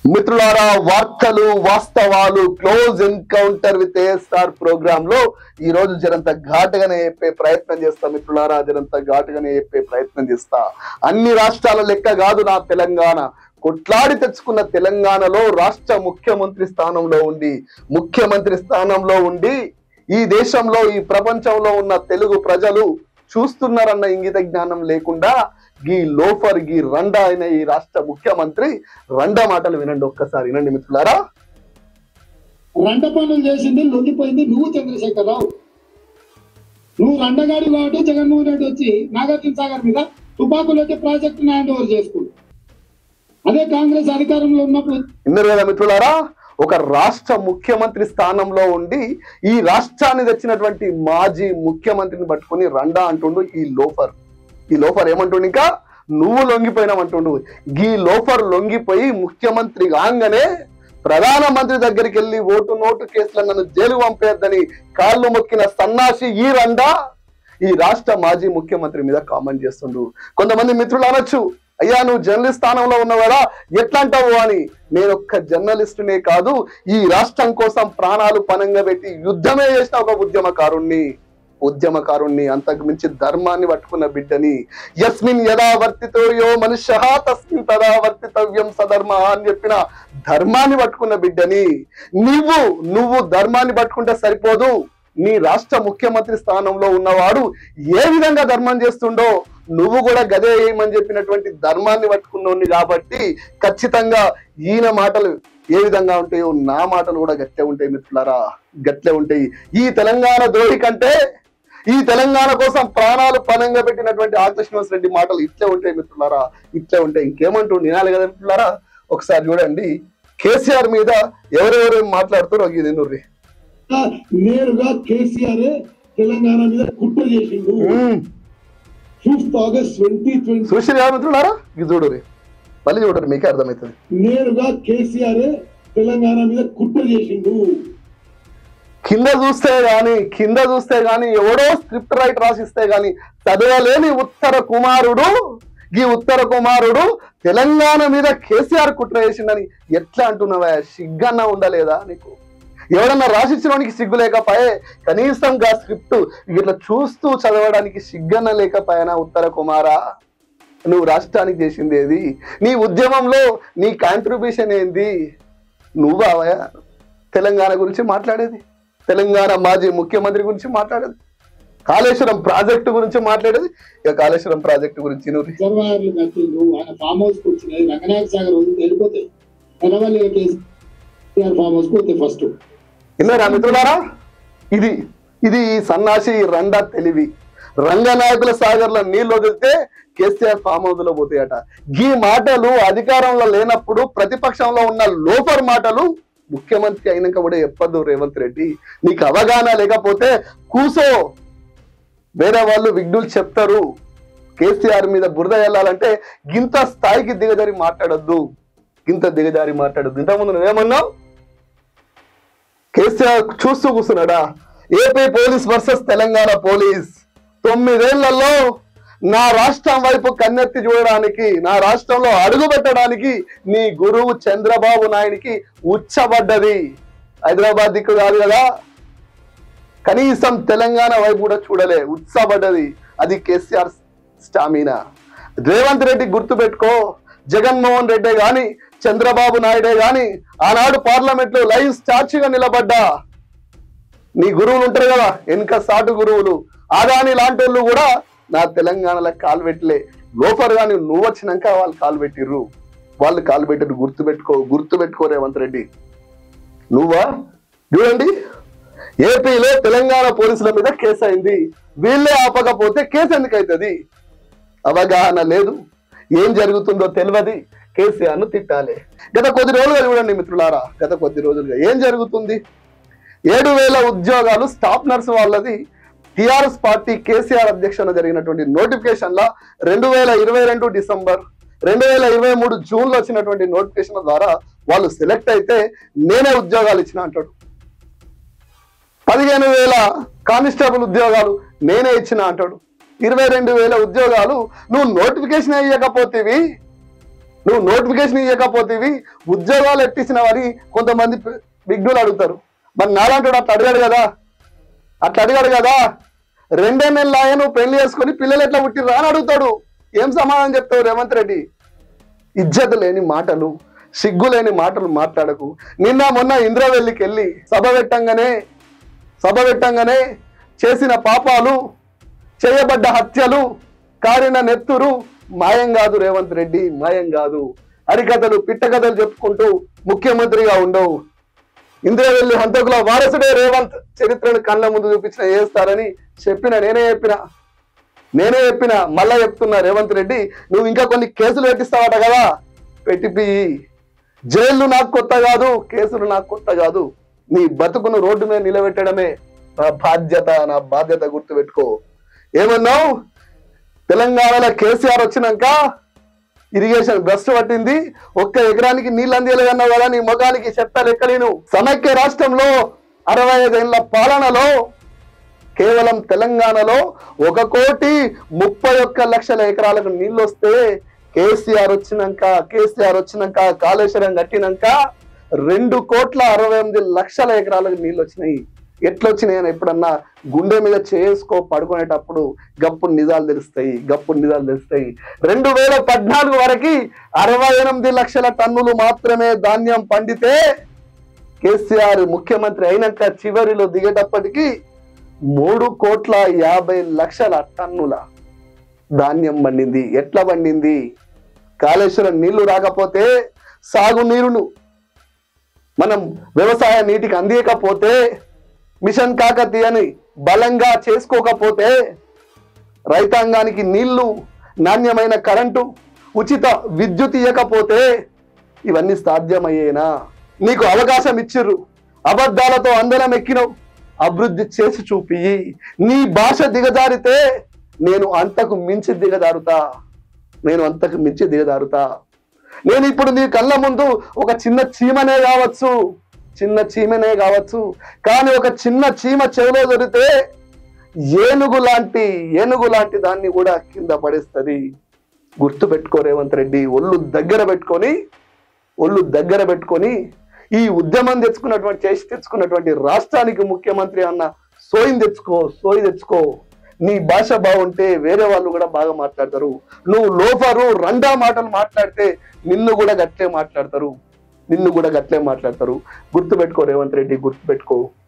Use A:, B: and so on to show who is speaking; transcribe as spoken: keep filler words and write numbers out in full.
A: మిత్రులారా, వార్తలు వాస్తవాలు close encounter with ASR program లో ఈ రోజు జరంత ఘాటుగానే చెప్పే ప్రయత్నం చేస్తా. మిత్రులారా, జరంత ఘాటుగానే చెప్పే ప్రయత్నం చేస్తా. అన్ని రాష్ట్రాల లెక్క కాదు నా తెలంగాణ. కొట్లాడి తెచ్చుకున్న తెలంగాణలో రాష్ట్ర ముఖ్యమంత్రి స్థానంలో ఉండి ముఖ్యమంత్రి స్థానంలో ఉండి ఈ దేశంలో ఈ ప్రపంచంలో ఉన్న తెలుగు ప్రజలు చూస్తున్నారన్న ఇంగిత జ్ఞానం లేకుండా గీ లోఫర్ గీ రండా అయిన ఈ రాష్ట్ర ముఖ్యమంత్రి రండా మాటలు వినండి, ఒక్కసారి వినండి మిత్రులారా.
B: రండ పనులు చేసింది లొంగిపోయింది నువ్వు చంద్రశేఖరరావు. నువ్వు రండగాడి కాబట్టి జగన్మోహన్ రెడ్డి వచ్చి నాగార్జున సాగర్ మీద తుపాకులు వచ్చి ప్రాజెక్టు హ్యాండ్ ఓవర్ చేసుకుంటు. అదే కాంగ్రెస్ అధికారంలో ఉన్నప్పుడు
A: విన్నారు కదా మిత్రులారా, ఒక రాష్ట్ర ముఖ్యమంత్రి స్థానంలో ఉండి ఈ రాష్ట్రాన్ని తెచ్చినటువంటి మాజీ ముఖ్యమంత్రిని పట్టుకుని రండా అంటుండు ఈ లోఫర్. ఈ లోఫర్ ఏమంటుండు, ఇంకా నువ్వు లొంగిపోయినావంటుండు. ఈ లోఫర్ లొంగిపోయి ముఖ్యమంత్రి కాగానే ప్రధానమంత్రి దగ్గరికి వెళ్ళి ఓటు నోటు కేసులను నన్ను జైలు పంపేద్దని కాళ్ళు మొక్కిన సన్నాసి ఈ రండా ఈ రాష్ట్ర మాజీ ముఖ్యమంత్రి మీద కామెంట్ చేస్తుండు. కొంతమంది మిత్రులు అనొచ్చు, అయ్యా నువ్వు జర్నలిస్ట్ స్థానంలో ఉన్నవాడా ఎట్లా అంటావు అని. నేను ఒక్క జర్నలిస్టునే కాదు, ఈ రాష్ట్రం కోసం ప్రాణాలు పనంగా పెట్టి యుద్ధమే చేసిన ఒక ఉద్యమకారుణ్ణి ఉద్యమకారుణ్ణి అంతకు మించి ధర్మాన్ని పట్టుకున్న బిడ్డని. యస్మిన్ యదా వర్తితో యో మనుష్య తస్మిన్ తదా వర్తితవ్యం సధర్మ అని చెప్పిన ధర్మాన్ని పట్టుకున్న బిడ్డని. నువ్వు నువ్వు ధర్మాన్ని పట్టుకుంటే సరిపోదు, నీ రాష్ట్ర ముఖ్యమంత్రి స్థానంలో ఉన్నవాడు ఏ విధంగా ధర్మం చేస్తుండో నువ్వు కూడా గదే ఏమని చెప్పినటువంటి ధర్మాన్ని పట్టుకున్నోని కాబట్టి ఖచ్చితంగా ఈయన మాటలు ఏ విధంగా ఉంటాయో నా మాటలు కూడా గట్లే ఉంటాయి మిత్రులారా, గట్లే ఉంటాయి. ఈ తెలంగాణ ద్రోహి కంటే ఈ తెలంగాణ కోసం ప్రాణాలు పనంగా పెట్టినటువంటి ఆర్ శ్రీనివాస్ రెడ్డి మాటలు ఇట్లే ఉంటాయి మిత్రులారా, ఇట్లే ఉంటాయి. ఇంకేమంటూ వినాలి కదా మిత్రులారా. ఒకసారి చూడండి, కేసీఆర్ మీద ఎవరెవరు మాట్లాడుతారో ఇది నుర్రి.
B: నేరుగా కేసీఆర్ తెలంగాణ మీద కుట్ర చేసిండు. ఫిఫ్త్ ఆగస్ట్ ట్వంటీ ట్వంటీ
A: చూసి మిత్రులారా, ఇది చూడరు, మళ్ళీ చూడరు, మీకే అర్థమవుతుంది.
B: నేరుగా కేసీఆర్ తెలంగాణ మీద కుట్ర చేసిండు.
A: కింద చూస్తే గాని కింద చూస్తే గాని ఎవడో స్క్రిప్ట్ రైట్ రాసిస్తే గాని చదవలేని ఉత్తర కుమారుడు ఈ ఉత్తర కుమారుడు తెలంగాణ మీద కేసీఆర్ కుట్ర చేసిండని ఎట్లా అంటున్నావా? సిగ్గన్నా ఉండలేదా నీకు? ఎవడన్నా రాసిచ్చినోనికి సిగ్గు లేకపోయే కనీసం గా స్క్రిప్ట్ ఇట్లా చూస్తూ చదవడానికి సిగ్గన్న లేకపోయానా? ఉత్తర కుమారా, నువ్వు రాష్ట్రానికి చేసింది ఏది? నీ ఉద్యమంలో నీ కాంట్రిబ్యూషన్ ఏంది? నువ్వు అవయా తెలంగాణ గురించి మాట్లాడేది? తెలంగాణ మాజీ ముఖ్యమంత్రి గురించి మాట్లాడేది? కాళేశ్వరం ప్రాజెక్టు గురించి మాట్లాడేది? ఇక కాళేశ్వరం ప్రాజెక్టు గురించి
B: రిజర్వాయర్లు కట్టిండు, ఆయన ఫామ్ హౌస్ కు వచ్చినాయి, రంగనాయక సాగర్ వదిలి వెళ్ళిపోతాయి, తెలవల్లి కేసీఆర్ ఫామ్ హౌస్ కు వస్తాయి ఫస్ట్.
A: విన్నారా మిత్రులారా? ఇది ఇది సన్నాసి రండా తెలివి. రంగనాయకుల సాగర్ లో నీళ్లు వదిలితే కేసీఆర్ ఫామ్ హౌస్ లో పోతాయట. ఈ మాటలు అధికారంలో లేనప్పుడు ప్రతిపక్షంలో ఉన్న లోఫర్ మాటలు ముఖ్యమంత్రి అయినాక కూడా చెప్పద్దు రేవంత్ రెడ్డి. నీకు అవగాహన లేకపోతే కూసో, వేరే వాళ్ళు విఘ్నులు చెప్తారు. కేసీఆర్ మీద బురద వెళ్ళాలంటే గింత స్థాయికి దిగజారి మాట్లాడొద్దు, గింత దిగజారి మాట్లాడొద్దు. ఇంతకుముందు నువ్వేమన్నావు? కేసీఆర్ చూస్తూ కూర్చున్నాడా? AP police versus Telangana police. తొమ్మిదేళ్లలో నా రాష్ట్రం వైపు కన్నెత్తి చూడడానికి, నా రాష్ట్రంలో అడుగు పెట్టడానికి నీ గురువు చంద్రబాబు నాయుడికి ఉచ్చబడ్డది. హైదరాబాద్ దిక్కు కాదు కదా, కనీసం తెలంగాణ వైపు కూడా చూడలే, ఉత్సాహపడ్డది. అది కేసీఆర్ స్టామినా. రేవంత్ రెడ్డి గుర్తు పెట్టుకో, జగన్మోహన్ రెడ్డే గాని చంద్రబాబు నాయుడే గాని ఆనాడు పార్లమెంట్ లో లైవ్ సాక్షిగా నిలబడ్డా నీ గురువులు ఉంటారు కదా, వెనుక సాటు గురువులు, ఆదాని లాంటి వాళ్ళు కూడా నా తెలంగాణలో కాలు పెట్టలే. లోఫర్ గాని నువ్వు వచ్చినాక వాళ్ళు కాలు పెట్టిర్రు, వాళ్ళు కాలు పెట్టారు. గుర్తు పెట్టుకో, గుర్తు పెట్టుకో రేవంత్ రెడ్డి. నువ్వా? చూడండి, ఏపీలో తెలంగాణ పోలీసుల మీద కేసు అయింది, వీళ్ళే ఆపకపోతే కేసు ఎందుకు అవుతుంది? అవగాహన లేదు, ఏం జరుగుతుందో తెలియదు, కేసీఆర్ను తిట్టాలి. గత కొద్ది రోజులుగా చూడండి మిత్రులారా, గత కొద్ది రోజులుగా ఏం జరుగుతుంది? ఏడు వేల ఉద్యోగాలు స్టాఫ్ నర్స్ వాళ్ళది టిఆర్ఎస్ పార్టీ కేసీఆర్ అధ్యక్షన జరిగినటువంటి నోటిఫికేషన్ లా రెండు వేల ఇరవై రెండు డిసెంబర్ రెండు వేల ఇరవై మూడు జూన్ లో వచ్చినటువంటి నోటిఫికేషన్ ద్వారా వాళ్ళు సెలెక్ట్ అయితే నేనే ఉద్యోగాలు ఇచ్చిన అంటాడు. పదిహేను వేల కానిస్టేబుల్ ఉద్యోగాలు నేనే ఇచ్చిన అంటాడు. ఇరవై రెండు వేల ఉద్యోగాలు నువ్వు నోటిఫికేషన్ అయ్యకపోతేవి నువ్వు నోటిఫికేషన్ ఇవ్వకపోతేవి ఉద్యోగాలు ఎట్టిసిన వారి కొంతమంది విఘ్నులు అడుగుతారు. మరి నాలాంటి అట్లా అడిగాడు కదా అట్లా అడిగాడు కదా రెండే నెలలు ఆయన నువ్వు పెళ్లి చేసుకొని పిల్లలు ఎట్లా పుట్టిర్రా అని అడుగుతాడు. ఏం సమాధానం చెప్తావు రేవంత్ రెడ్డి? ఇజ్జత్ లేని మాటలు, సిగ్గు లేని మాటలు మాట్లాడకు. నిన్న మొన్న ఇంద్రవెల్లికి వెళ్ళి సభ పెట్టంగానే సభ పెట్టంగానే చేసిన పాపాలు, చేయబడ్డ హత్యలు, కారిన నెత్తురు మాయం కాదు రేవంత్ రెడ్డి, మాయం కాదు. హరికథలు పిట్టకథలు చెప్పుకుంటూ ముఖ్యమంత్రిగా ఉండవు. ఇంద్రవెల్లి హంతకుల వారసుడే రేవంత్ చరిత్రను కళ్ళ ముందు చూపించిన వేస్తారని చెప్పిన నేనే చెప్పిన నేనే చెప్పిన మళ్ళా చెప్తున్నా రేవంత్ రెడ్డి, నువ్వు ఇంకా కొన్ని కేసులు పెట్టిస్తావట కదా, పెట్టిపి. జైళ్ళు నాకు కొత్త కాదు, కేసులు నాకు కొత్త కాదు. నీ బతుకును రోడ్డు మీద నిలబెట్టడమే నా బాధ్యత, నా బాధ్యత గుర్తుపెట్టుకో. ఏమన్నావు? తెలంగాణలో కేసీఆర్ వచ్చినాక ఇరిగేషన్ భ్రష్టు పట్టింది, ఒక్క ఎకరానికి నీళ్ళు అందేలేదన్నావు కదా, నీ ముఖానికి చెత్త లెక్కలేను. సమైక్య రాష్ట్రంలో అరవై ఐదేళ్ల పాలనలో కేవలం తెలంగాణలో ఒక కోటి ముప్పై ఒక్క లక్షల ఎకరాలకు నీళ్ళు వస్తే కేసీఆర్ వచ్చినాక కేసీఆర్ వచ్చినాక కాళేశ్వరం కట్టినాక రెండు కోట్ల అరవై ఎనిమిది లక్షల ఎకరాలకు నీళ్ళు వచ్చినాయి. ఎట్లొచ్చినాయి అని ఎప్పుడన్నా గుండె మీద చేసుకో పడుకునేటప్పుడు గప్పు నిజాలు తెలుస్తాయి, గప్పు నిజాలు తెలుస్తాయి. రెండు వేల పద్నాలుగు వరకు అరవై ఎనిమిది లక్షల టన్నులు మాత్రమే ధాన్యం పండితే కేసీఆర్ ముఖ్యమంత్రి అయినాక చివరిలో దిగేటప్పటికి మూడు కోట్ల యాభై లక్షల టన్నుల ధాన్యం పండింది. ఎట్లా పండింది? కాళేశ్వరం నీళ్లు రాకపోతే, సాగునీరును మనం వ్యవసాయ నీటికి అందియకపోతే, మిషన్ కాకతీయని బలంగా చేసుకోకపోతే, రైతాంగానికి నీళ్లు, నాణ్యమైన కరెంటు, ఉచిత విద్యుత్ ఇవ్వకపోతే ఇవన్నీ సాధ్యమయ్యేనా? నీకు అవకాశం ఇచ్చిర్రు, అబద్ధాలతో అందరం ఎక్కినవు, అభివృద్ధి చేసి చూపి. నీ భాష దిగజారితే నేను అంతకు మించి దిగజారుతా, నేను అంతకు మించి దిగజారుతా. నేను ఇప్పుడు నీ కళ్ళ ముందు ఒక చిన్న చీమనే కావచ్చు, చిన్న చీమనే కావచ్చు, కానీ ఒక చిన్న చీమ చెవిలో దొరికితే ఏనుగు లాంటి ఏనుగు లాంటి దాన్ని కూడా కింద పడేస్తుంది. గుర్తు పెట్టుకో రేవంత్ రెడ్డి. ఒళ్ళు దగ్గర పెట్టుకొని ఒళ్ళు దగ్గర పెట్టుకొని ఈ ఉద్యమం తెచ్చుకున్నటువంటి చేసి తెచ్చుకున్నటువంటి రాష్ట్రానికి ముఖ్యమంత్రి అన్న సోయిని తెచ్చుకో, సోయి తెచ్చుకో. నీ భాష బాగుంటే వేరే వాళ్ళు కూడా బాగా మాట్లాడతారు. నువ్వు లోఫరు రండా మాటలు మాట్లాడితే నిన్ను కూడా గట్లే మాట్లాడతారు, నిన్ను కూడా గట్లే మాట్లాడతారు. గుర్తుపెట్టుకో రేవంత్ రెడ్డి, గుర్తుపెట్టుకో.